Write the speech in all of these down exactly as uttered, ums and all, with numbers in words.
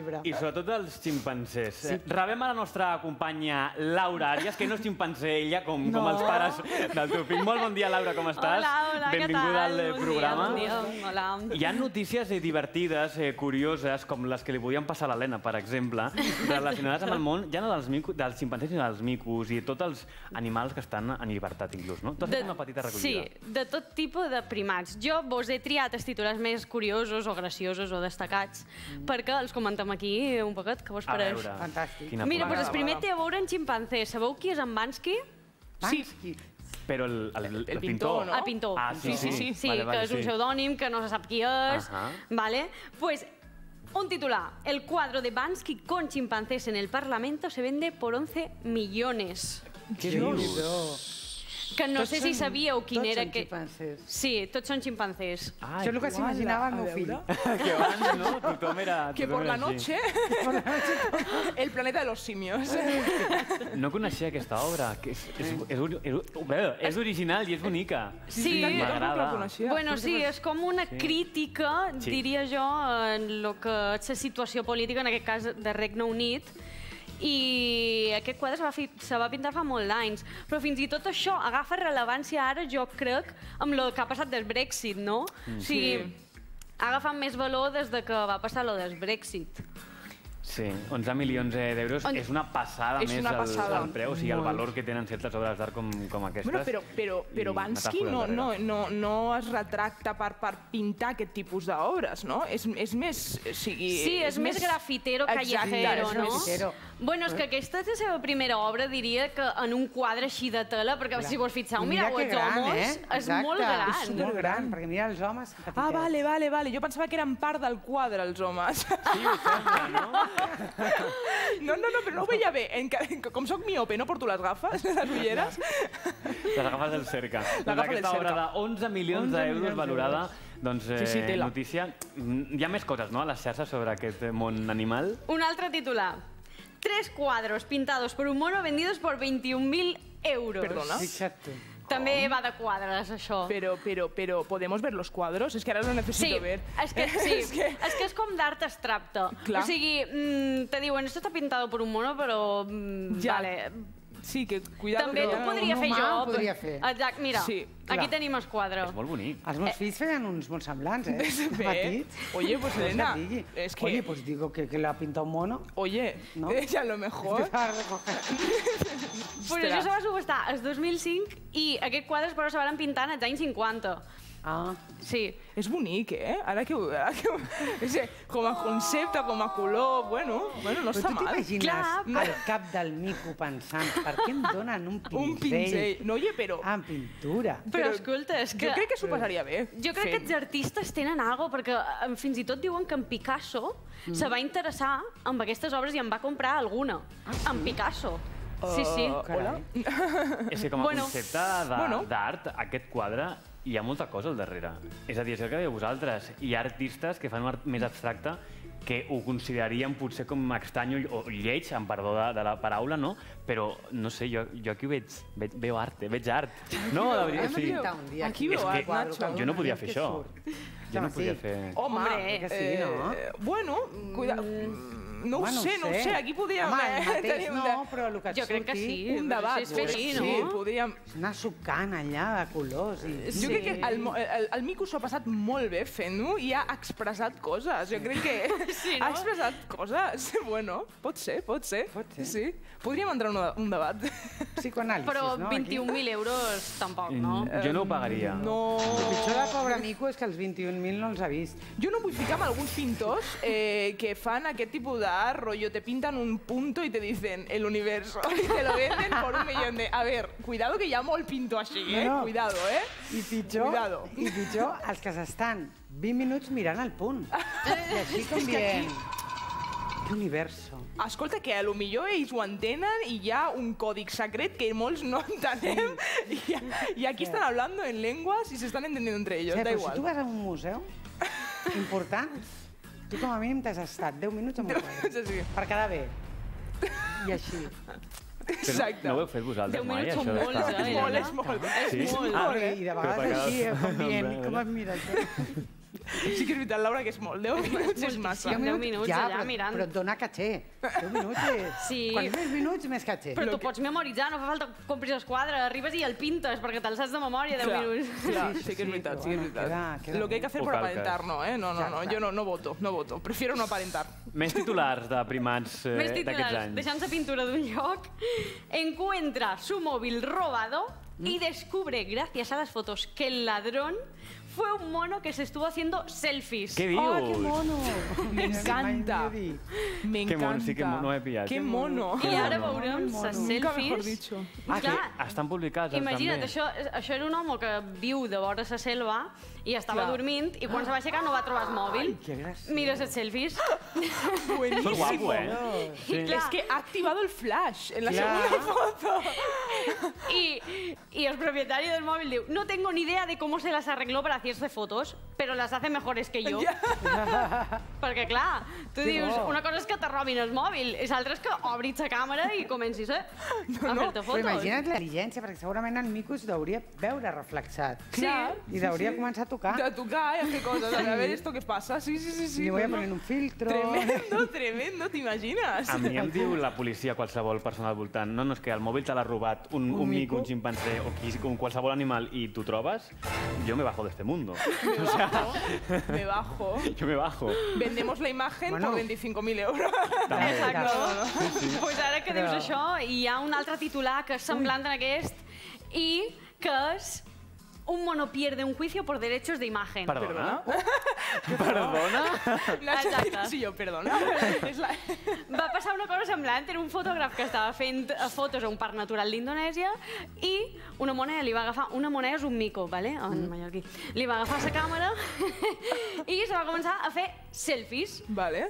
llibre. I sobretot dels ximpancers. Rebem a la nostra companya Laura Arias, que no és ximpancer ella, com els pares del teu fill. Molt bon dia, Laura, com estàs? Hola, hola, què tal? Benvinguda al programa. Bon dia, hola. Hi ha notícies divertides, curioses, com les que li podien passar a l'Helena, per exemple, relacionades amb el món, ja no dels ximpancers, sinó dels micos i tots els animals que estan en llibertat, inclús, no? Tu has fet una petita recollida. Sí, de tot tipus de primats. Jo vos he triat els titulars més curiosos o graciosos o destacats perquè els comentem aquí un poquet, què vos pareix? A veure, fantàstic. Mira, doncs el primer té a veure amb ximpanzé. Sabeu qui és en Bansky? Sí. Però el El pintor... pintor, no? El pintor. Ah, sí, sí. Sí, que és un pseudònim, que no se sap qui és. Vale? Pues un titular. El cuadro de Bansky con chimpancés en el Parlamento se vende por once millones. Què dius? Que no sé si sabíeu quin era... Tots són ximpancers. Sí, tots són ximpanzés. Això és el que s'imaginava el meu fill. Que abans, no? Tothom era... Que por la noche... El planeta de los simios. No coneixia aquesta obra. És original i és bonica. Sí. M'agrada. Bueno, sí, és com una crítica, diria jo, en el que és la situació política, en aquest cas de Regne Unit, i aquest quadre se va pintar fa molt d'anys. Però fins i tot això agafa rellevància ara, jo crec, amb el que ha passat del Brexit, no? O sigui, ha agafat més valor des que va passar el del Brexit. Sí, onze milions d'euros és una passada més el preu, o sigui, el valor que tenen certes obres d'art com aquestes. Però Bansky no es retracta per pintar aquest tipus d'obres, no? És més... Sí, és més grafitero, callejero, no? Bueno, és que aquesta és la seva primera obra, diria que en un quadre així de tela, perquè si vos fixeu, mireu els homes, és molt gran. És supergran, perquè mira els homes... Ah, vale, vale, vale. Jo pensava que eren part del quadre, els homes. Sí, ho sembla, no? No, no, no, però no ho veia bé. Com soc miope, no porto les gafes, les ulleres. Les agafes del Cerca. Aquesta obra d'onze milions d'euros valorada, doncs, notícia. Hi ha més coses, no?, a les xarxes sobre aquest món animal. Un altre titular. Tres cuadros pintados por un mono vendidos por veintiún mil euros. Perdona? Fixa't tu. També va de quadres, això. Pero, pero, pero, ¿podemos ver los cuadros? Es que ahora lo necesito ver. Sí, és que és com d'art abstracte. O sigui, te diuen, esto está pintado por un mono, però... Vale. Sí, que cuidado... També t'ho podria fer jo. Podria fer. Exacte, mira, aquí tenim els quadres. És molt bonic. Els meus fills feien uns molt semblants, eh? Petits. Oye, pues Elena... Oye, pues digo que lo ha pintado un mono. Oye, a lo mejor... Pues això se va subestar el dos mil cinc i aquests quadres però se van pintar als anys cinquanta. Ah. Sí. És bonic, eh? Ara que... Com a concepte, com a color... Bueno, no està mal. Però tu t'imagines el cap del mico pensant per què em donen un pinzell? Un pinzell. No, oye, però... Ah, en pintura. Però escolta, és que... Jo crec que s'ho passaria bé. Jo crec que els artistes tenen alguna cosa, perquè fins i tot diuen que en Picasso se va interessar amb aquestes obres i en va comprar alguna. En Picasso. Sí, sí. Hola. És que com a concepte d'art, aquest quadre, hi ha molta cosa al darrere. És a dir, és el que dèieu vosaltres. Hi ha artistes que fan un art més abstracte que ho considerarien potser com estrany o lleig, amb perdó de la paraula, no? Però, no sé, jo aquí veu art, veig art. No, de veritat, sí. Aquí veu art, Nacho. Jo no podia fer això. Jo no podia fer... Home, bueno, cuidado... No ho sé, no ho sé, aquí podríem... Home, el mateix no, però el que et surti... Jo crec que sí. Un debat. És fer així, no? Sí, podríem... Anar sucant allà de colors i... Jo crec que el Mico s'ho ha passat molt bé fent-ho i ha expressat coses. Jo crec que ha expressat coses. Bueno, pot ser, pot ser. Pot ser. Sí. Podríem entrar en un debat. Psicoanàlisis, no? Però vint-i-un mil euros tampoc, no? Jo no ho pagaria. No... El pitjor del pobre Mico és que els vint-i-un mil no els ha vist. Jo no vull ficar amb alguns pintors que fan aquest tipus d'art, rollo, te pintan un punto y te dicen el universo y te lo venden por un millón de... A ver, cuidado que hi ha molt pintor així, eh? Cuidado, eh? I pitjor, i pitjor els que s'estan vint minuts mirant el punt. I així com dient... Que universo. Escolta, que a lo millor ells ho entenen i hi ha un còdic secret que molts no entenem i aquí estan hablando en lenguas y se están entendiendo entre ellos, da igual. Però si tu vas a un museu important, tu com a mínim t'has estat deu minuts amb un quadre. Per quedar bé. I així. Exacte. No ho heu fet vosaltres mai, això d'estar... deu minuts són molts, eh? És molt, és molt. I de vegades així, com dient, com et mira això? Sí que és veritat, Laura, que és molt. deu minuts és massa. deu minuts allà mirant. Però et dona caché. deu minuts és... Sí. Quants més minuts, més caché. Però t'ho pots memoritzar, no fa falta que compris el quadre, arribes i el pintes, perquè te'l saps de memòria, deu minuts. Clar, sí que és veritat, sí que és veritat. Lo que hay que hacer por aparentar, no, eh? No, no, no, jo no, no voto, no voto. Prefiero no aparentar. Més titulars de primats eh, Més d'aquests titulars, anys. deixant-se pintura d'un lloc, encuentra su móvil robado y descubre, gracias a las fotos, que el ladrón fue un mono que se estuvo haciendo selfies. Què dius? Oh, que mono! Me encanta. Me Que mono, encanta. sí que no he pillat. Que mono. I ara veurem les Nunca mejor selfies. dicho. Ah, que Clar, estan publicats, els imagina't, també. això, això era un home que viu de vora la selva i estava Clar. dormint i quan se va aixecar no va trobar el mòbil. que gràcia. Mira les selfies. Buenísimo. Són guapo, eh? Sí. Clar. Es que ha activado el flash en la Clar. segunda foto. Y, y el propietario del móvil diu, no tengo ni idea de cómo se las arregló para hacerse fotos, pero las hace mejores que yo. Perquè, clar, tu Que dius, bo. una cosa és que te robin el mòbil, i l'altra és que obris la càmera i comencis a, a fer-te Però fotos. imagina't la intel·ligència, perquè segurament el mico es deuria veure reflexat. Clar. I deuria començar a tocar. De tocar y hacer cosas. A ver esto qué pasa. Sí, sí, sí. sí. Li voy a no, no. poner un filtro. Tremendo, tremendo, t'imagines? A mi em diu la policia, qualsevol persona al voltant, no, no, és que el mòbil te l'ha robat un, un, Un mico, mico. un ximpanzé o qui, un qualsevol animal i tu trobes, jo me bajo de este mundo. O sea, Me bajo. yo me bajo. Vendemos la imagen Bueno. por veinticinco mil euros. També. Exacte. No, Doncs pues ara que dius Però- això, hi ha un altre titular que és semblant a aquest i que és un mono pierde un juicio por derechos de imagen. Perdona? Perdona? Nacho, Exacte. sí, jo, perdona. És la... Va passar una cosa semblant, era un fotògraf que estava fent eh, fotos a un parc natural d'Indonèsia i una moneda li va agafar, una moneda és un mico, ¿vale? en mallorquí, li va agafar la càmera i se va començar a fer selfies. Vale.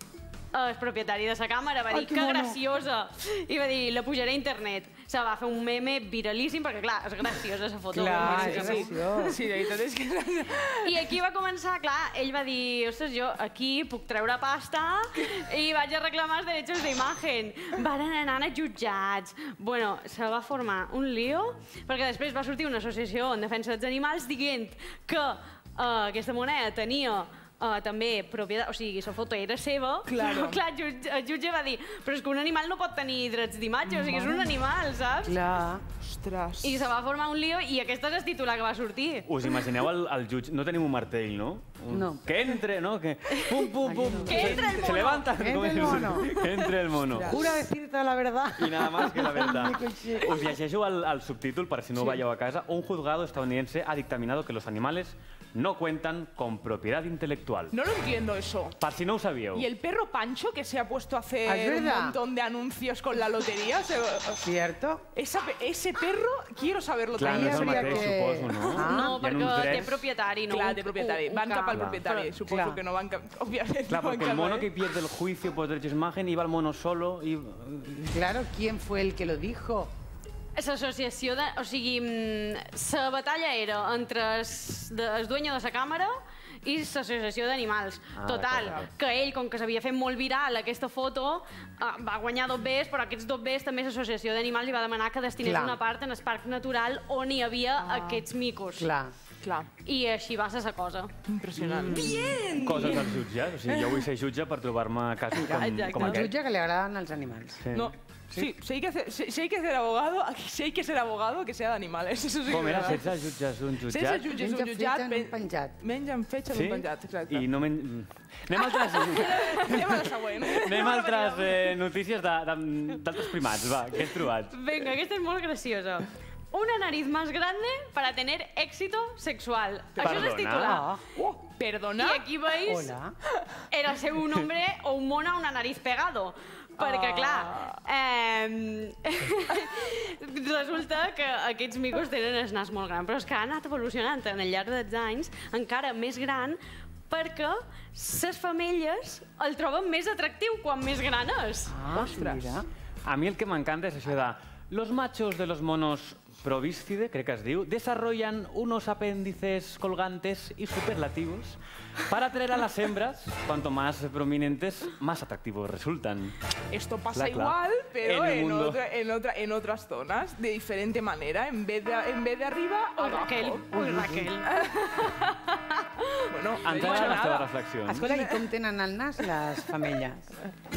El propietari de la càmera va Ai, dir que que mono. graciosa i va dir la pujaré a internet. Se va fer un meme viralíssim perquè, clar, és graciosa la foto. Clar, Sí, és sí. graciós. Sí, de veritat és que... I aquí va començar, clar, ell va dir, ostres, jo aquí puc treure pasta i vaig a reclamar els derechos d'imagen. Varen anar a jutjats. Bueno, se va formar un lío, perquè després va sortir una associació en defensa dels animals dient que uh, aquesta moneda tenia Uh, també propietat, o sigui, la foto era seva, Claro. però clar, el jutge, el jutge va dir però és que un animal no pot tenir drets d'imatge, o sigui, és un animal, saps? Clar. Ostres. I se va formar un lío i aquest és el titular que va sortir. Us imagineu el, el jutge? No tenim un martell, no? Un... No. Que entre, no? Que... Pum, pum, pum. Que entre el Se mono. levanta. Que com entre el és? mono. Que entre el mono. Jura decirte la verdad. Y nada más que la verdad. Mico així. Us llegeixo el, el subtítol, per si no ho veieu a casa. Un juzgado estadounidense ha dictaminado que los animales no cuentan con propiedad intelectual. No lo entiendo eso. Per si no ho sabíeu. Y el perro Pancho que se ha puesto a ¿Es hacer un verdad? montón de anuncios con la lotería. se- ¿Cierto? Esa pe- ese perro, quiero saberlo Clar, no también. és el Hauria mateix, que- suposo, no? Ah, No, hi ha perquè uns té drets. propietari, no? Clar, un- de propietari. un- Van un cap al camp. propietari. Però- Suposo clar. que no van cap... Obviamente. Claro, no van porque el cap a mono él. que pierde el juicio por derechos de imagen iba el mono solo y... Claro, ¿quién fue el que lo dijo? L'associació de... O sigui, mm, la batalla era entre els, de, el dueño de la càmera i l'associació d'animals. Ah, Total, d'acord. que ell, com que s'havia fet molt viral aquesta foto, eh, va guanyar dos bés, però aquests dos bés també l'associació d'animals li va demanar que destinés Clar. una part en el parc natural on hi havia aquests micos. Clar. Clar. I així va ser la cosa. Impressionant. Coses dels jutges. O sigui, jo vull ser jutge per trobar-me casos com, Exacte. com Un aquest. jutge que li agraden els animals. Sí. No. Sí, si hay, que hacer, si, si hay que ser abogado, si hay que ser abogado, que sea de animales. Eso sí Com que era? és verdad. setze jutges d'un setze jutjat? jutges d'un Menja jutjat. fetge en un pen- penjat. Mengen fetge en Sí? un penjat, exacte. I no men... Anem a altres, Anem a la següent. anem a altres eh, notícies de- de- d'altres primats, va, què has trobat? Venga, aquesta és molt graciosa. Una nariz más grande para tener éxito sexual. Això és el Perdona? titular. Oh, Perdona. I aquí veus, hola. era ser un hombre o un mono a una nariz pegado. Perquè, clar, eh, resulta que aquests micos tenen el nas molt gran, però és que ha anat evolucionant en el llarg dels anys, encara més gran, perquè les femelles el troben més atractiu quan més gran és. Ah, Ostres. mira. A mi el que m'encanta és això de los machos de los monos províscide, crec que es diu, desarrollan unos apéndices colgantes y superlativos para atraer a las hembras, cuanto más prominentes, más atractivos resultan. Esto pasa Clar, clar. igual, pero En el en, mundo. otra, en, otra, en otras zonas, de diferente manera. En vez de, en vez de arriba, O abajo. Raquel. Ui, Raquel. Bueno, mono. Encara a les teves reflexions. Escolta, i com tenen el nas les femelles?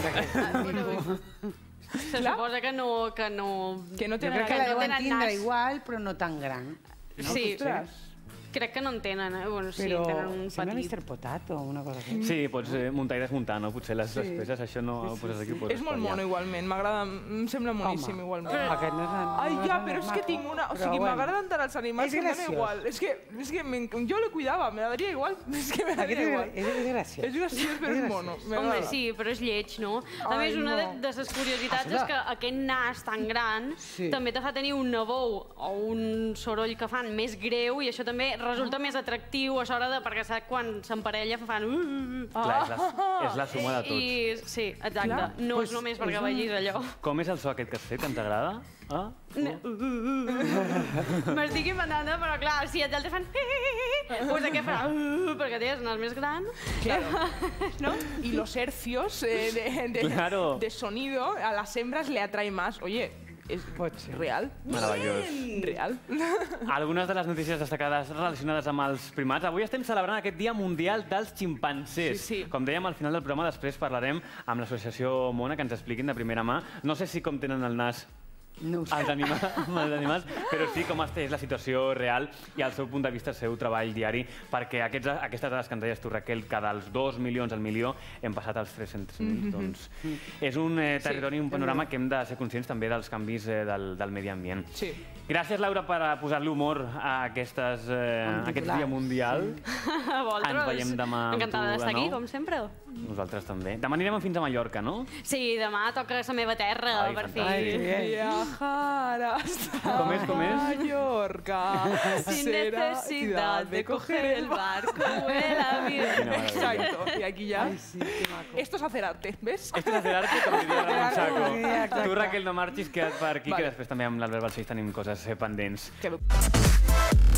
Se suposa que no... Que no, que no jo tenen crec que la deuen tenen tindre nas. igual, però no tan gran. Sí, crec que no en tenen, eh? Bueno, sí, Però tenen un sembla petit. mister Potato o una cosa així. Sí, pots eh, muntar i desmuntar, no? Potser les sí. despeses, això no ho poses aquí, ho poses És molt per allà. mono, igualment. M'agrada, em sembla moníssim, Home, igualment. aquest no és el- Ai, no és ja, el però és que maco, tinc una... O però sigui, bueno. m'agraden tant els animals És que em dona graciós. igual. És que, és que me- jo le cuidava, me daria igual. És que me Aquest daria és, igual. és, és graciós. És graciós, però és mono. Home, M'agrada. sí, però és lleig, no? A Ai, més, una de, no. de les curiositats Escolta. és que aquest nas tan gran Sí. també te fa tenir un nebou o un soroll que fan més greu i això també resulta més atractiu a l'hora de... perquè saps quan s'emparella fan... Uh, uh, uh. Clar, és la, és la suma de tots. I, sí, exacte. Clar. No Pues és només perquè és un- vegis allò. Com és el so aquest que has fet? Em t'agrada? Ah? M'estic inventant, però clar, si els altres fan... Doncs aquest farà... perquè tens nas més gran. ¿No? Y los hercios eh, de, de, Claro. de sonido a las hembras le atrae más. Oye, es Pot ser. real. Meravellós. Real. Algunes de les notícies destacades relacionades amb els primats. Avui estem celebrant aquest Dia Mundial dels Ximpancers. Sí, sí. Com dèiem, al final del programa després parlarem amb l'associació Mona, que ens expliquin de primera mà. No sé si com tenen el nas No ho sé. els, anima, els animals, però sí com és la situació real i el seu punt de vista, el seu treball diari, perquè aquests, aquestes dades que ens deies tu, Raquel, que dels dos milions al milió hem passat als tres-cents mil. Doncs és un eh, territori, un panorama que hem de ser conscients també dels canvis eh, del, del medi ambient. Sí. Gràcies, Laura, per a posar-li humor a, aquestes, eh, a aquest titulars. Dia Mundial. A vosaltres. Ens veiem demà amb Encantada tu d'estar de aquí, nou. com sempre. Nosaltres també. Demà anirem fins a Mallorca, no? Sí, demà toca la meva terra, Ai, per fi. fantàstic. Viajar hasta Com és, com és? Mallorca. Sin será necesidad de coger el barco o el avión. Quina meravella. Exacto. Y aquí ya. Ai, sí, que maco. Esto es hacer arte, ¿ves? Esto és hacer arte, com diria Ramon Sí, Saco. exacte. Tu, Raquel, no marxis, queda't per aquí, Vale. que després també amb l'Albert Balcells tenim coses eh, pendents. Que-